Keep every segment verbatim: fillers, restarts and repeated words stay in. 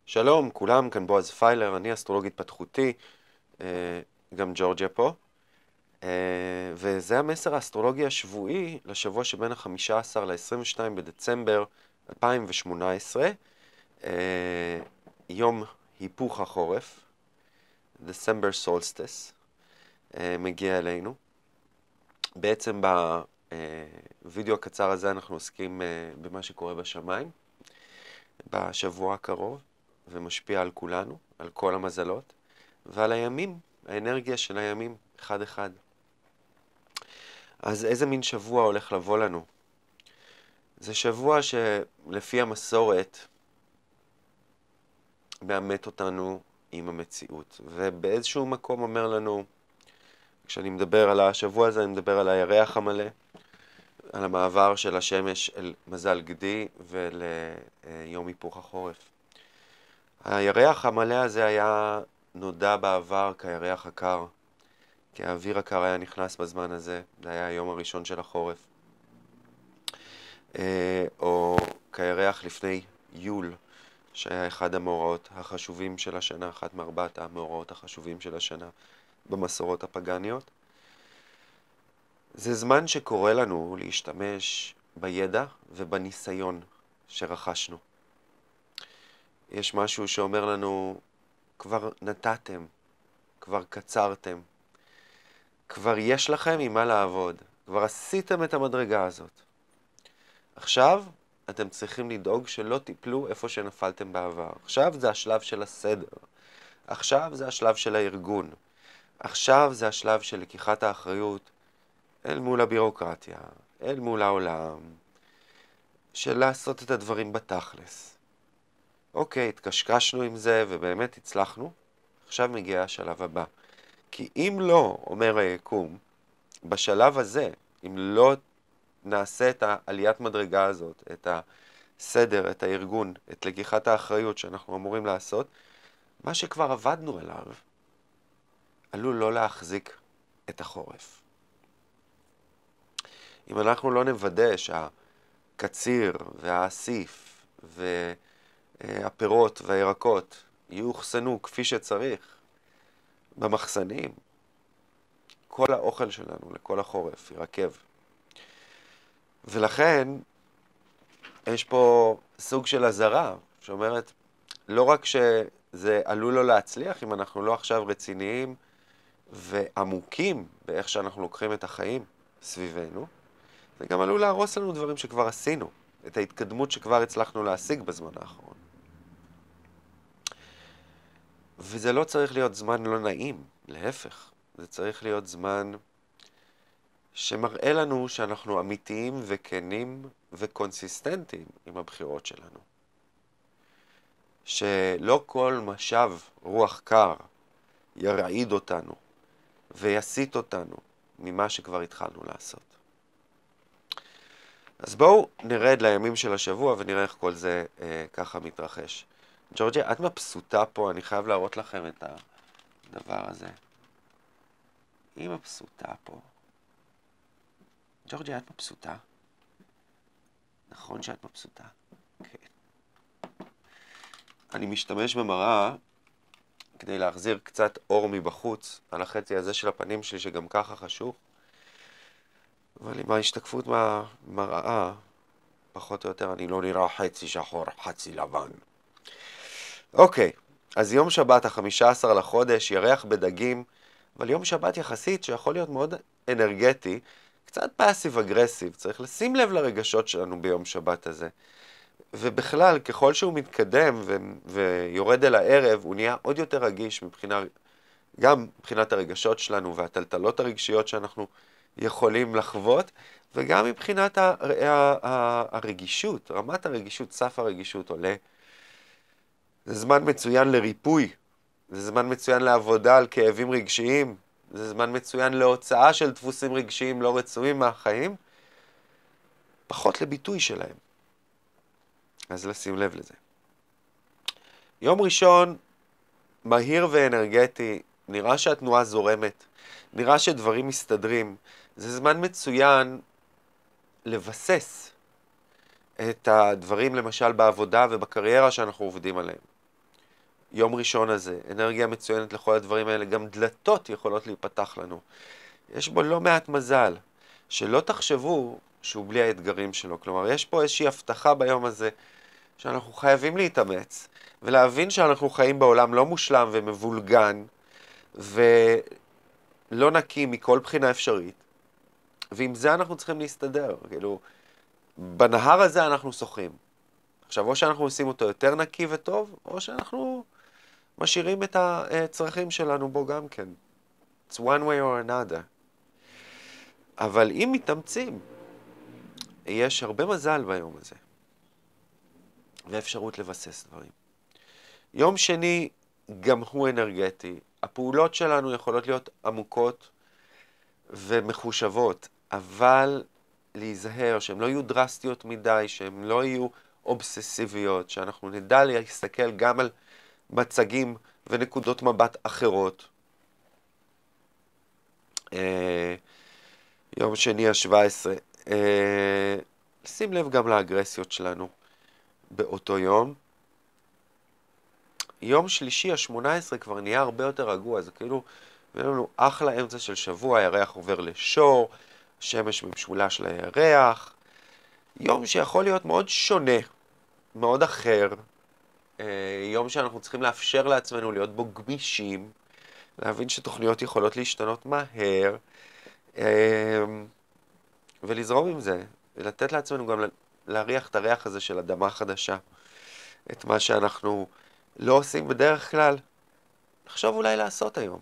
שלום, כולם, כאן בועז פיילר, אני אסטרולוג התפתחותי, אה, גם ג'ורג'יה פה, אה, וזה המסר האסטרולוגי השבועי לשבוע שבין ה-חמישה עשר ל-עשרים ושניים בדצמבר אלפיים ושמונה עשרה, אה, יום היפוך החורף, December Solstice, אה, מגיע אלינו. בעצם בווידאו הקצר הזה אנחנו עוסקים אה, במה שקורה בשמיים בשבוע הקרוב, ומשפיע על כולנו, על כל המזלות, ועל הימים, האנרגיה של הימים, אחד אחד. אז איזה מין שבוע הולך לבוא לנו? זה שבוע שלפי המסורת מאמת אותנו עם המציאות, ובאיזשהו מקום אומר לנו, כשאני מדבר על השבוע הזה, אני מדבר על הירח המלא, על המעבר של השמש אל מזל גדי וליום היפוך החורף. הירח המלא הזה היה נודע בעבר כירח הקר, כי האוויר הקר היה נכנס בזמן הזה, זה היה היום הראשון של החורף. או כירח לפני יול, שהיה אחד המאורעות החשובים של השנה, אחת מארבעת המאורעות החשובים של השנה במסורות הפגניות. זה זמן שקורא לנו להשתמש בידע ובניסיון שרכשנו. יש משהו שאומר לנו, כבר נתתם, כבר קצרתם, כבר יש לכם עם מה לעבוד, כבר עשיתם את המדרגה הזאת. עכשיו אתם צריכים לדאוג שלא תיפלו איפה שנפלתם בעבר. עכשיו זה השלב של הסדר. עכשיו זה השלב של הארגון. עכשיו זה השלב של לקיחת האחריות אל מול הבירוקרטיה, אל מול העולם, של לעשות את הדברים בתכלס. אוקיי, התקשקשנו עם זה ובאמת הצלחנו, עכשיו מגיע השלב הבא. כי אם לא, אומר היקום, בשלב הזה, אם לא נעשה את העליית מדרגה הזאת, את הסדר, את הארגון, את לקיחת האחריות שאנחנו אמורים לעשות, מה שכבר עבדנו עליו, עלול לא להחזיק את החורף. אם אנחנו לא נוודא שהקציר והאסיף והפירות והירקות יאוחסנו כפי שצריך במחסנים, כל האוכל שלנו לכל החורף ירקב. ולכן יש פה סוג של הזרה שאומרת, לא רק שזה עלול לא להצליח אם אנחנו לא עכשיו רציניים ועמוקים באיך שאנחנו לוקחים את החיים סביבנו, זה גם עלול להרוס לנו דברים שכבר עשינו, את ההתקדמות שכבר הצלחנו להשיג בזמן האחרון. וזה לא צריך להיות זמן לא נעים, להפך, זה צריך להיות זמן שמראה לנו שאנחנו אמיתיים וכנים וקונסיסטנטיים עם הבחירות שלנו. שלא כל משב רוח קר ירעיד אותנו ויסית אותנו ממה שכבר התחלנו לעשות. אז בואו נרד לימים של השבוע ונראה איך כל זה אה, ככה מתרחש. ג'ורג'יה, את מבסוטה פה, אני חייב להראות לכם את הדבר הזה. היא מבסוטה פה. ג'ורג'יה, את מבסוטה? נכון שאת מבסוטה? כן. אני משתמש במראה כדי להחזיר קצת אור מבחוץ על החצי הזה של הפנים שלי שגם ככה חשוך. אבל עם ההשתקפות מהמראה, פחות או יותר אני לא נראה חצי שחור, חצי לבן. אוקיי, אז יום שבת ה-חמישה עשר לחודש, ירח בדגים, אבל יום שבת יחסית שיכול להיות מאוד אנרגטי, קצת פאסיב אגרסיב, צריך לשים לב לרגשות שלנו ביום שבת הזה. ובכלל, ככל שהוא מתקדם ו- ויורד אל הערב, הוא נהיה עוד יותר רגיש מבחינה, גם מבחינת הרגשות שלנו והטלטלות הרגשיות שאנחנו יכולים לחוות, וגם מבחינת ה- ה- ה- הרגישות, רמת הרגישות, סף הרגישות עולה. זה זמן מצוין לריפוי, זה זמן מצוין לעבודה על כאבים רגשיים, זה זמן מצוין להוצאה של דפוסים רגשיים לא רצויים מהחיים, פחות לביטוי שלהם. אז לשים לב לזה. יום ראשון, מהיר ואנרגטי, נראה שהתנועה זורמת, נראה שדברים מסתדרים. זה זמן מצוין לבסס את הדברים למשל בעבודה ובקריירה שאנחנו עובדים עליהם. יום ראשון הזה, אנרגיה מצוינת לכל הדברים האלה, גם דלתות יכולות להיפתח לנו. יש בו לא מעט מזל, שלא תחשבו שהוא בלי האתגרים שלו. כלומר, יש פה איזושהי הבטחה ביום הזה, שאנחנו חייבים להתאמץ, ולהבין שאנחנו חיים בעולם לא מושלם ומבולגן, ולא נקי מכל בחינה אפשרית, ועם זה אנחנו צריכים להסתדר. כאילו, בנהר הזה אנחנו שוחים. עכשיו, או שאנחנו עושים אותו יותר נקי וטוב, או שאנחנו משאירים את הצרכים שלנו בו גם כן. It's one way or another. אבל אם מתאמצים, יש הרבה מזל ביום הזה. ואפשרות לבסס דברים. יום שני גם הוא אנרגטי. הפעולות שלנו יכולות להיות עמוקות ומחושבות, אבל להיזהר שהן לא יהיו דרסטיות מדי, שהן לא יהיו אובססיביות, שאנחנו נדע להסתכל גם על מצגים ונקודות מבט אחרות. אה, יום שני ה-שבע עשרה. אה, שים לב גם לאגרסיות שלנו באותו יום. יום שלישי ה-שמונה עשרה כבר נהיה הרבה יותר רגוע, זה כאילו, יש לנו אחלה אמצע של שבוע, הירח עובר לשור, שמש במשולש לירח. יום שיכול להיות מאוד שונה, מאוד אחר. יום שאנחנו צריכים לאפשר לעצמנו להיות בו גמישים, להבין שתוכניות יכולות להשתנות מהר, ולזרום עם זה, ולתת לעצמנו גם להריח את הריח הזה של אדמה חדשה, את מה שאנחנו לא עושים בדרך כלל, לחשוב אולי לעשות היום.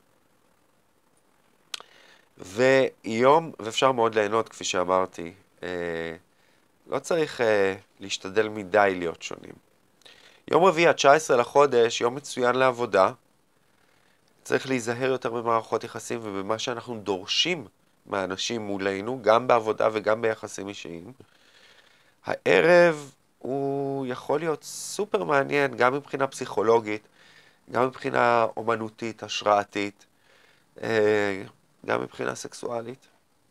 ויום, ואפשר מאוד ליהנות, כפי שאמרתי, אה, לא צריך אה, להשתדל מדי להיות שונים. יום רביעי, ה-תשע עשרה לחודש, יום מצוין לעבודה, צריך להיזהר יותר במערכות יחסים ובמה שאנחנו דורשים מהאנשים מולנו, גם בעבודה וגם ביחסים אישיים. הערב הוא יכול להיות סופר מעניין, גם מבחינה פסיכולוגית, גם מבחינה אומנותית, השראתית, גם מבחינה סקסואלית.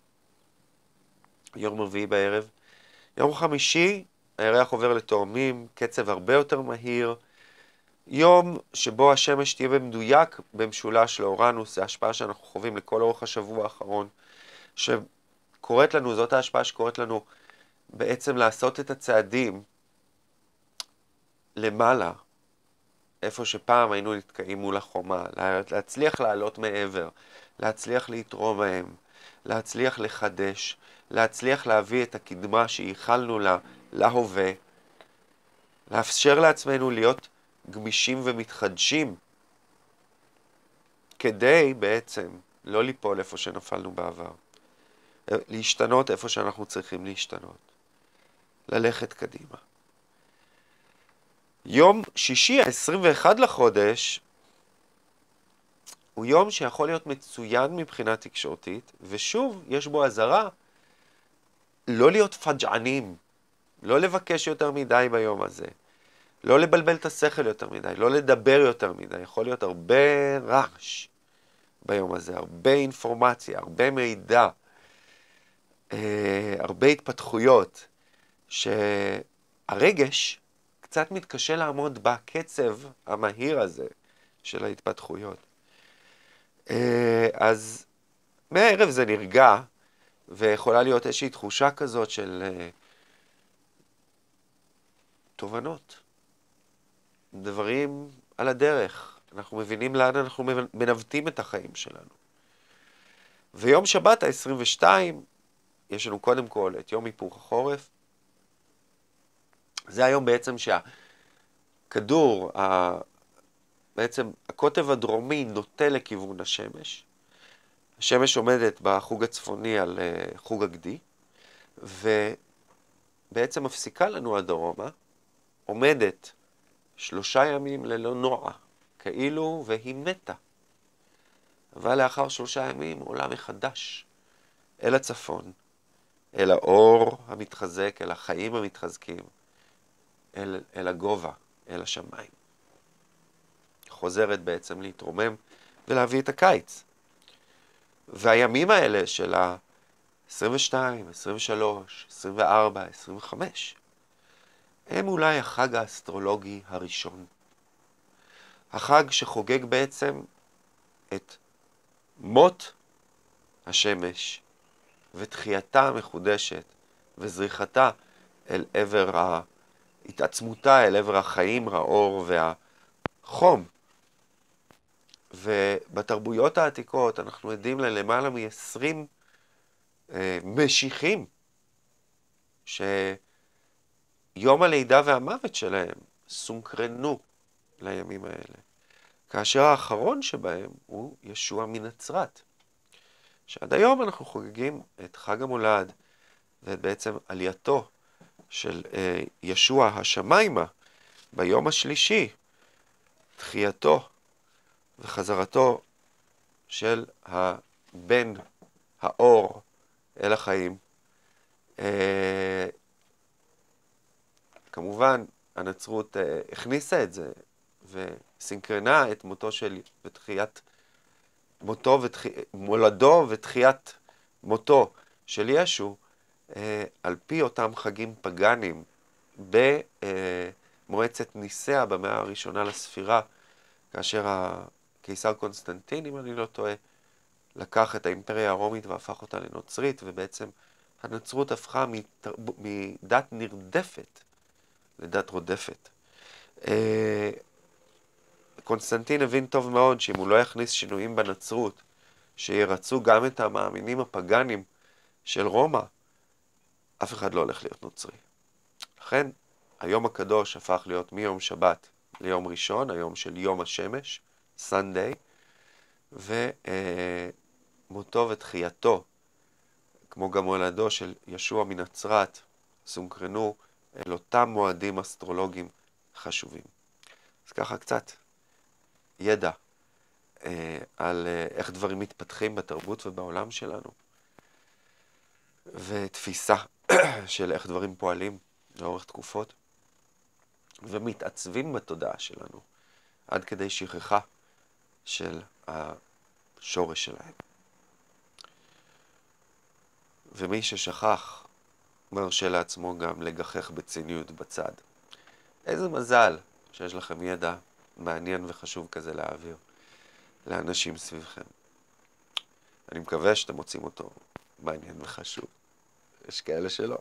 יום רביעי בערב. יום חמישי, הירח עובר לתאומים, קצב הרבה יותר מהיר. יום שבו השמש תהיה במדויק במשולש לאורנוס, זה ההשפעה שאנחנו חווים לכל אורך השבוע האחרון, שקוראת לנו, זאת ההשפעה שקוראת לנו בעצם לעשות את הצעדים למעלה, איפה שפעם היינו נתקעים מול החומה, להצליח לעלות מעבר, להצליח להתרומם, להצליח לחדש, להצליח להביא את הקדמה שייחלנו לה, להווה, לאפשר לעצמנו להיות גמישים ומתחדשים, כדי בעצם לא ליפול איפה שנפלנו בעבר, להשתנות איפה שאנחנו צריכים להשתנות, ללכת קדימה. יום שישי, ה-עשרים ואחד לחודש, הוא יום שיכול להיות מצוין מבחינה תקשורתית, ושוב, יש בו עזרה לא להיות פג'ענים, לא לבקש יותר מדי ביום הזה, לא לבלבל את השכל יותר מדי, לא לדבר יותר מדי, יכול להיות הרבה רעש ביום הזה, הרבה אינפורמציה, הרבה מידע, אה, הרבה התפתחויות, שהרגש קצת מתקשה לעמוד בקצב המהיר הזה של ההתפתחויות. אה, אז מהערב זה נרגע, ויכולה להיות איזושהי תחושה כזאת של אה, תובנות. דברים על הדרך. אנחנו מבינים לאן אנחנו מנווטים את החיים שלנו. ויום שבת, ה-עשרים ושתיים, יש לנו קודם כל את יום היפוך החורף. זה היום בעצם שהכדור, ה... בעצם הקוטב הדרומי נוטה לכיוון השמש. השמש עומדת בחוג הצפוני על uh, חוג הגדי, ובעצם מפסיקה לנו הדרומה, עומדת שלושה ימים ללא נוע, כאילו והיא מתה. אבל לאחר שלושה ימים עולה מחדש אל הצפון, אל האור המתחזק, אל החיים המתחזקים, אל, אל הגובה, אל השמיים. חוזרת בעצם להתרומם ולהביא את הקיץ. והימים האלה של ה-עשרים ושתיים, עשרים ושלוש, עשרים וארבע, עשרים וחמש, הם אולי החג האסטרולוגי הראשון. החג שחוגג בעצם את מות השמש ותחייתה המחודשת וזריחתה אל עבר ה... התעצמותה אל עבר החיים, האור והחום. ובתרבויות העתיקות אנחנו עדים ללמעלה מ-עשרים אה, משיחים שיום הלידה והמוות שלהם סונקרנו לימים האלה. כאשר האחרון שבהם הוא ישוע מנצרת. שעד היום אנחנו חוגגים את חג המולד ואת בעצם עלייתו של אה, ישוע השמיימה ביום השלישי, תחייתו וחזרתו של הבן האור אל החיים. אה, כמובן הנצרות אה, הכניסה את זה וסינקרנה את מותו של ותחיית מותו ותחי, מולדו ותחיית מותו של ישו אה, על פי אותם חגים פגאנים במועצת ניסיה במאה הראשונה לספירה, כאשר הקיסר קונסטנטין, אם אני לא טועה, לקח את האימפריה הרומית והפך אותה לנוצרית, ובעצם הנצרות הפכה מתרב... מדת נרדפת לדת רודפת. אה, קונסטנטין הבין טוב מאוד שאם הוא לא יכניס שינויים בנצרות, שירצו גם את המאמינים הפגאנים של רומא, אף אחד לא הולך להיות נוצרי. לכן, היום הקדוש הפך להיות מיום שבת ליום ראשון, היום של יום השמש, סנדיי, ומותו ותחייתו, כמו גם הולדו של ישוע מנצרת, סונקרנו אל אותם מועדים אסטרולוגיים חשובים. אז ככה קצת ידע אה, על אה, איך דברים מתפתחים בתרבות ובעולם שלנו, ותפיסה של איך דברים פועלים לאורך תקופות, ומתעצבים בתודעה שלנו, עד כדי שכחה של השורש שלהם. ומי ששכח, מרשה לעצמו גם לגחך בציניות בצד. איזה מזל שיש לכם ידע מעניין וחשוב כזה להעביר לאנשים סביבכם. אני מקווה שאתם מוצאים אותו מעניין וחשוב. יש כאלה שלא.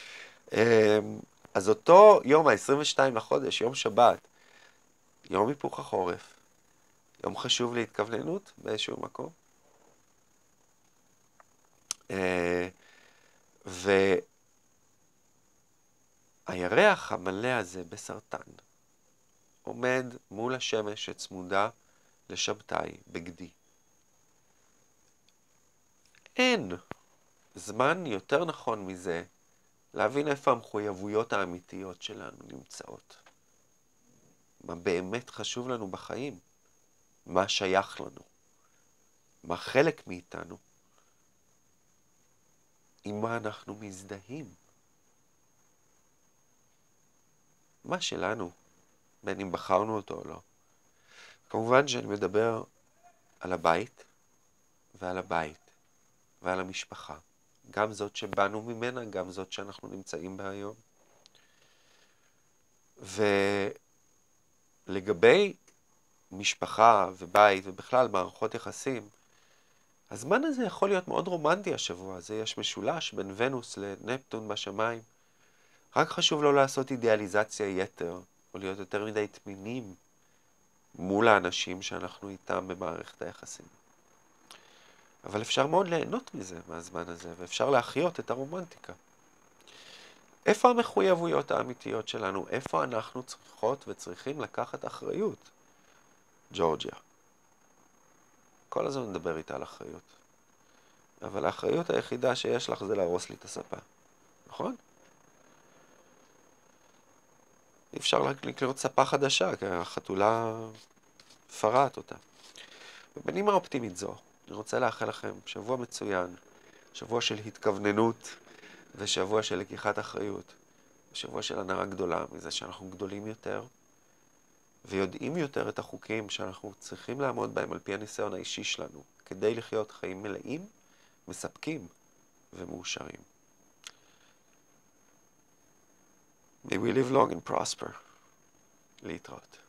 אז אותו יום ה-עשרים ושניים לחודש, יום שבת, יום היפוך החורף, יום חשוב להתכווננות באיזשהו מקום. והירח המלא הזה בסרטן עומד מול השמש שצמודה לשבתאי בגדי. אין זמן יותר נכון מזה להבין איפה המחויבויות האמיתיות שלנו נמצאות. מה באמת חשוב לנו בחיים? מה שייך לנו? מה חלק מאיתנו? עם מה אנחנו מזדהים? מה שלנו, בין אם בחרנו אותו או לא. כמובן שאני מדבר על הבית ועל הבית ועל המשפחה. גם זאת שבאנו ממנה, גם זאת שאנחנו נמצאים בה היום. ולגבי משפחה ובית ובכלל מערכות יחסים, הזמן הזה יכול להיות מאוד רומנטי השבוע הזה. יש משולש בין ונוס לנפטון בשמיים. רק חשוב לא לעשות אידיאליזציה יתר, או להיות יותר מדי תמימים מול האנשים שאנחנו איתם במערכת היחסים. אבל אפשר מאוד ליהנות מזה, מהזמן הזה, ואפשר להחיות את הרומנטיקה. איפה המחויבויות האמיתיות שלנו? איפה אנחנו צריכות וצריכים לקחת אחריות? ג'ורג'יה. כל הזמן נדבר איתה על אחריות. אבל האחריות היחידה שיש לך זה להרוס לי את הספה. נכון? אי אפשר לקנות ספה חדשה, כי החתולה פרעת אותה. ובנימה אופטימית זו, אני רוצה לאחל לכם שבוע מצוין, שבוע של התכווננות, ושבוע של לקיחת אחריות, שבוע של הנאה גדולה מזה שאנחנו גדולים יותר, ויודעים יותר את החוקים שאנחנו צריכים לעמוד בהם על פי הניסיון האישי שלנו, כדי לחיות חיים מלאים, מספקים ומאושרים. May we live long and prosper. להתראות.